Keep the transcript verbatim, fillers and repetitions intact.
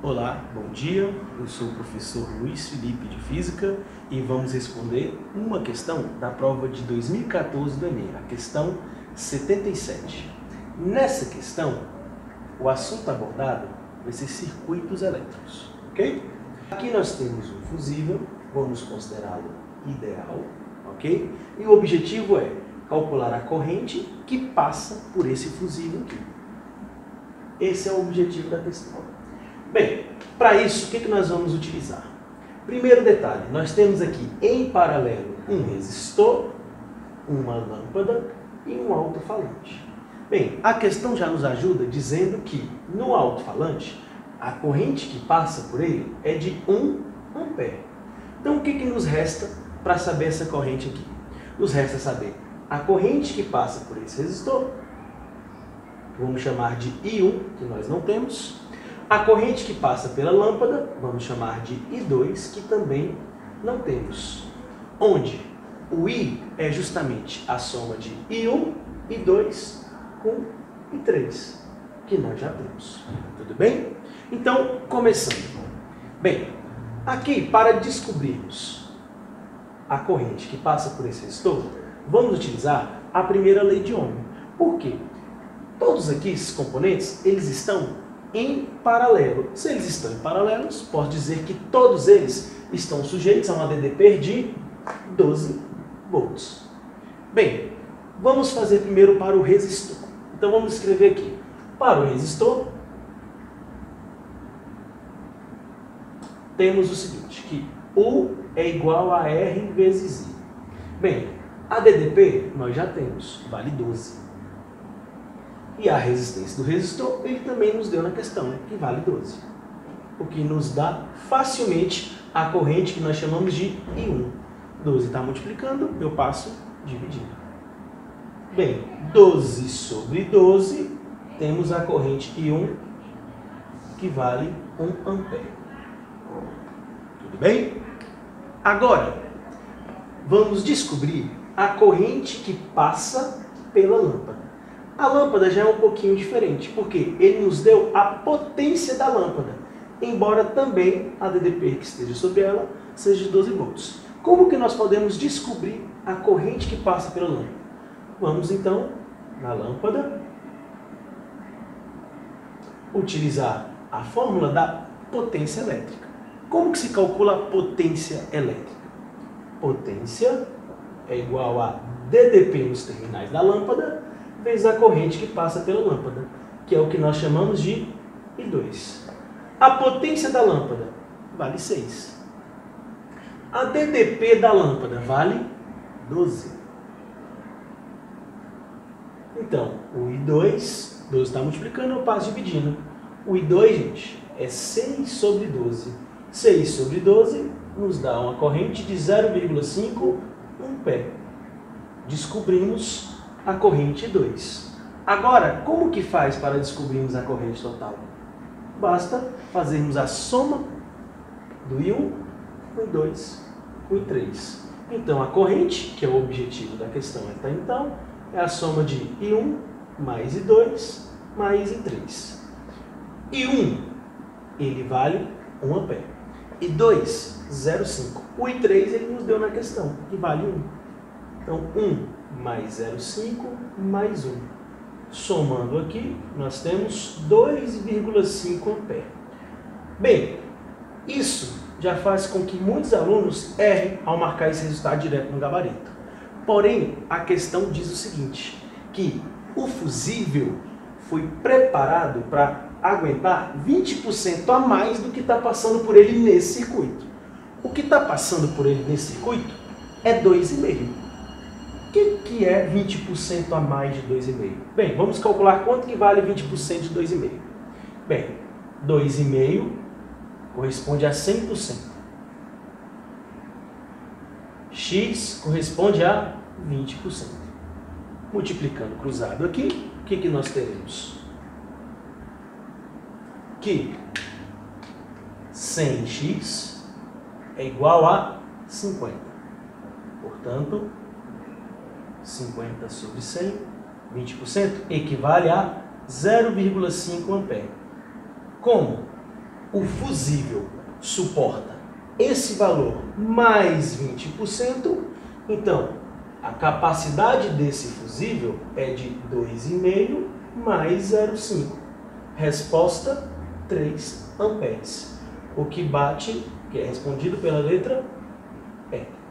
Olá, bom dia, eu sou o professor Luiz Felipe de Física e vamos responder uma questão da prova de dois mil e quatorze do Enem, a questão setenta e sete. Nessa questão, o assunto abordado vai ser circuitos elétricos, ok? Aqui nós temos um fusível, vamos considerá-lo ideal, ok? E o objetivo é calcular a corrente que passa por esse fusível aqui. Esse é o objetivo da questão. Bem, para isso, o que, que nós vamos utilizar? Primeiro detalhe, nós temos aqui em paralelo um resistor, uma lâmpada e um alto-falante. Bem, a questão já nos ajuda dizendo que no alto-falante, a corrente que passa por ele é de um ampere. Então, o que, que nos resta para saber essa corrente aqui? Nos resta saber a corrente que passa por esse resistor, vamos chamar de I um, que nós não temos. A corrente que passa pela lâmpada, vamos chamar de I dois, que também não temos. Onde o I é justamente a soma de I um, I dois com I três, que nós já temos. Tudo bem? Então, começando. Bem, aqui para descobrirmos a corrente que passa por esse resistor, vamos utilizar a primeira lei de Ohm. Por quê? Todos aqui, esses componentes, eles estão em paralelo. Se eles estão em paralelos, posso dizer que todos eles estão sujeitos a um A D D P de doze volts. Bem, vamos fazer primeiro para o resistor. Então vamos escrever aqui. Para o resistor, temos o seguinte, que U é igual a R vezes I. Bem, A D D P nós já temos, vale doze. E a resistência do resistor, ele também nos deu na questão, que vale doze. O que nos dá facilmente a corrente que nós chamamos de I um. doze está multiplicando, eu passo dividindo. Bem, doze sobre doze, temos a corrente I um, que vale um ampere. Tudo bem? Agora, vamos descobrir a corrente que passa pela lâmpada. A lâmpada já é um pouquinho diferente, porque ele nos deu a potência da lâmpada, embora também a A D D P que esteja sobre ela seja de doze volts. Como que nós podemos descobrir a corrente que passa pela lâmpada? Vamos então, na lâmpada, utilizar a fórmula da potência elétrica. Como que se calcula a potência elétrica? Potência é igual a D D P nos terminais da lâmpada, vezes a corrente que passa pela lâmpada, que é o que nós chamamos de I dois. A potência da lâmpada vale seis. A D D P da lâmpada vale doze. Então, o I dois, doze está multiplicando, eu passo dividindo. O I dois, gente, é seis sobre doze. seis sobre doze nos dá uma corrente de zero vírgula cinco ampere. Descobrimos a corrente I dois. Agora, como que faz para descobrirmos a corrente total? Basta fazermos a soma do I um com I dois com I três. Então, a corrente, que é o objetivo da questão até então, é a soma de I um mais I dois mais I três. I um, ele vale um ampere. I dois, zero vírgula cinco. O I três, ele nos deu na questão, que vale um. Então, um mais zero vírgula cinco mais um. Somando aqui, nós temos dois vírgula cinco ampere. Bem, isso já faz com que muitos alunos errem ao marcar esse resultado direto no gabarito. Porém, a questão diz o seguinte, que o fusível foi preparado para aguentar vinte por cento a mais do que está passando por ele nesse circuito. O que está passando por ele nesse circuito é dois vírgula cinco. O que, que é vinte por cento a mais de dois vírgula cinco? Bem, vamos calcular quanto que vale vinte por cento de dois vírgula cinco. Bem, dois vírgula cinco corresponde a cem por cento. X corresponde a vinte por cento. Multiplicando cruzado aqui, o que, que nós teremos? Que cem x é igual a cinquenta. Portanto, cinquenta sobre cem, vinte por cento, equivale a zero vírgula cinco ampere. Como? o fusível suporta esse valor mais vinte por cento, então a capacidade desse fusível é de dois vírgula cinco mais zero vírgula cinco. Resposta, três amperes. O que bate, que é respondido pela letra E.